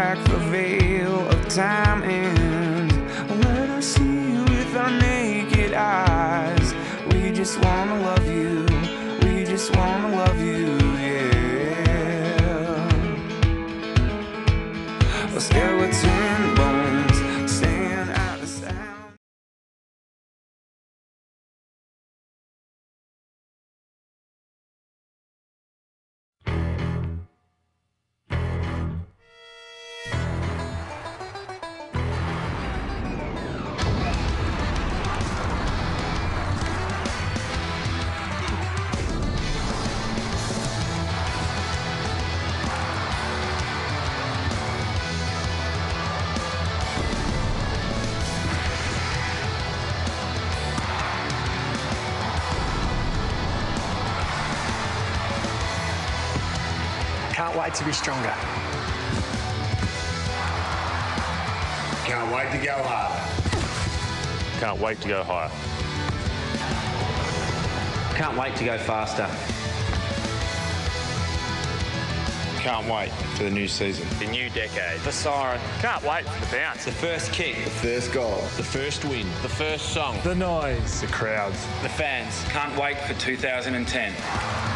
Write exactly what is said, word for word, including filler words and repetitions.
crack the veil of time and let us see with our naked eyes. We just wanna love you, we just wanna love you, yeah. A skeleton bones stand out of sound. Can't wait to be stronger. Can't wait to go harder. Can't wait to go higher. Can't wait to go faster. Can't wait for the new season. The new decade. The siren. Can't wait for the bounce. The first kick. The first goal. The first win. The first song. The noise. The crowds. The fans. Can't wait for two thousand ten.